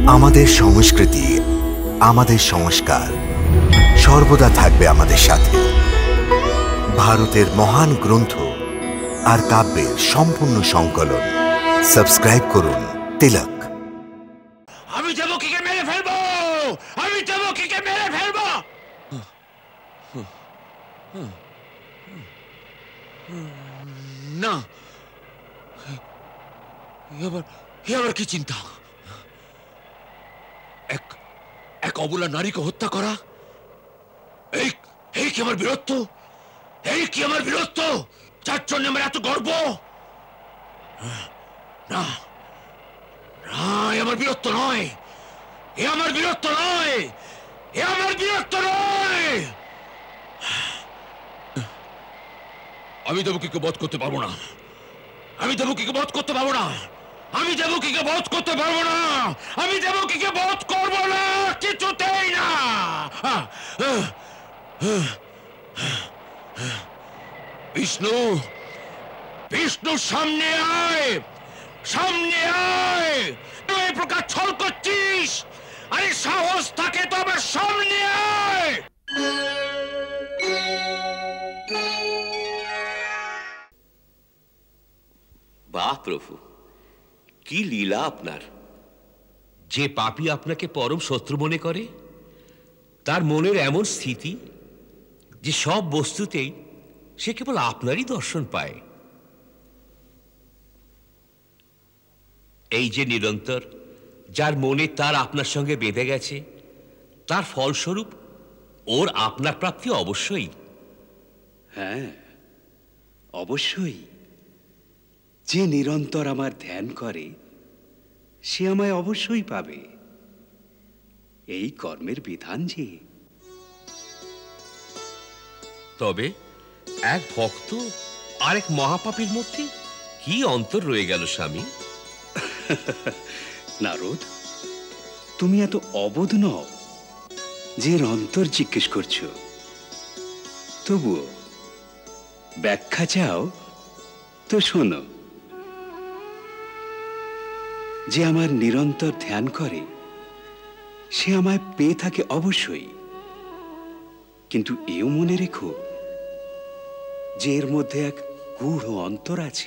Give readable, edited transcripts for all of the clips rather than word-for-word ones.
আমাদের সংস্কৃতি, আমাদের সংস্কার সর্বদা থাকবে আমাদের সাথে। ভারতের মহান গ্রন্থ আর কাব্যের সম্পূর্ণ সংকলন। সাবস্ক্রাইব করুন তিলক। আমি দেবকীকে মেরে ফেলবো, আমি দেবকীকে মেরে ফেলবো। না, এবার কি চিন্তা? এক অবলা নারীকে হত্যা করা, এই কি আমার বীরত্ব? এই কি আমার বীরত্ব? যার জন্য আমার এত গর্ব? না না, আমার বীরত্ব নয়, এ আমার বীরত্ব নয়, এ আমার বীরত্ব নয়। আমি দেবকীকে বধ করতে পারবো না, আমি দেবকীকে বধ করতে পারবো না, আমি দেবকীকে বধ করতে পারবো না, আমি দেবকীকে বধ করবো না, কিছুতেই না। বিষ্ণু, বিষ্ণু সামনে আয়, সামনে আয়। তুই এই প্রকার ছল করছিস? আরে সাহস থাকে তো আমার সামনে আয়। বাহ প্রভু, কি লীলা আপনার! যে পাপী আপনাকে পরম শত্রু মনে করে, তার মনের এমন স্থিতি যে সব বস্তুতেই সে কেবল আপনারই দর্শন পায়। এই যে নিরন্তর যার মনে তার আপনার সঙ্গে বেঁধে গেছে, তার ফলস্বরূপ ওর আপনার প্রাপ্তি অবশ্যই। হ্যাঁ, অবশ্যই। যে নিরন্তর আমার ধ্যান করে সে আমায় অবশ্যই পাবে। এই কর্মের বিধান যে। তবে এক ভক্ত আর এক মহাপাপীর মধ্যে কি অন্তর রয়ে গেল স্বামী? নারদ, তুমি এত অবোধ নও যে এর অন্তর জিজ্ঞেস করছো। তবুও ব্যাখ্যা চাও তো শোনো। যে আমার নিরন্তর ধ্যান করে সে আমায় পেয়ে থাকে অবশ্যই, কিন্তু এও মনে রেখো যে এর মধ্যে এক গূঢ় অন্তর আছে।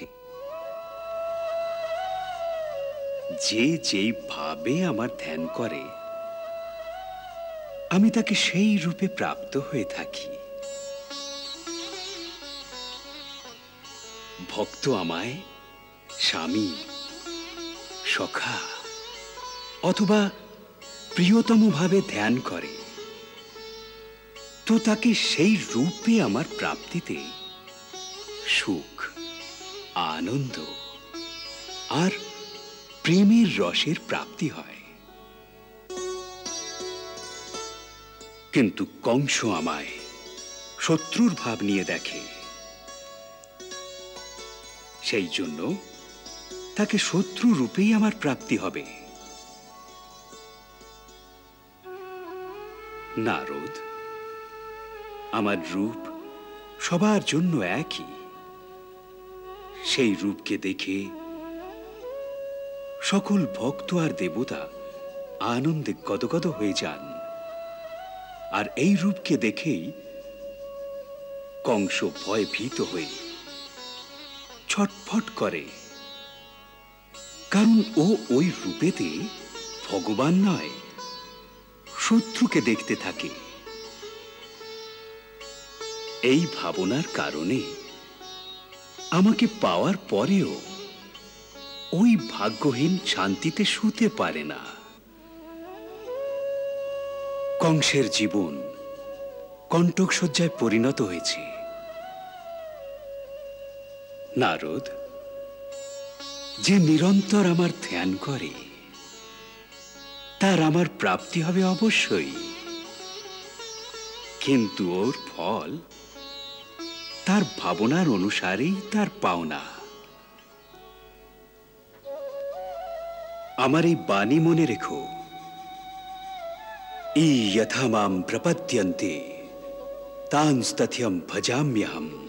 যে যেই ভাবে আমার ধ্যান করে আমি তাকে সেই রূপে প্রাপ্ত হয়ে থাকি। ভক্ত আমায় স্বামী, সখা অথবা প্রিয়তম ভাবে ধ্যান করে তো তাকে সেই রূপে আমার প্রাপ্তিতে সুখ, আনন্দ আর প্রেমের রসের প্রাপ্তি হয়। কিন্তু কংস আমায় শত্রুর ভাব নিয়ে দেখে, সেই জন্য তাকে শত্রু রূপেই আমার প্রাপ্তি হবে। নারদ, আমার রূপ সবার জন্য একই। সেই রূপকে দেখে সকল ভক্ত আর দেবতা আনন্দে গদগদ হয়ে যান। আর এই রূপকে দেখেই কংস ভয় ভীত হয়ে ছটফট করে, কারণ ও ওই রূপেতে ভগবান নয়, শত্রুকে দেখতে থাকে। এই ভাবনার কারণে আমাকে পাওয়ার পরেও ওই ভাগ্যহীন শান্তিতে শুতে পারে না। কংসের জীবন কণ্টকশয্যায় পরিণত হয়েছে। নারদ, যে নিরন্তর আমার ধ্যান করে তার আমার প্রাপ্তি হবে অবশ্যই, কিন্তু ওর ফল তার ভাবনার অনুসারেই তার পাওনা। আমার এই বাণী মনে রেখো। ই যথা মাম প্রপদ্যন্তে তাংস্তথ্যম ভজাম্যহম।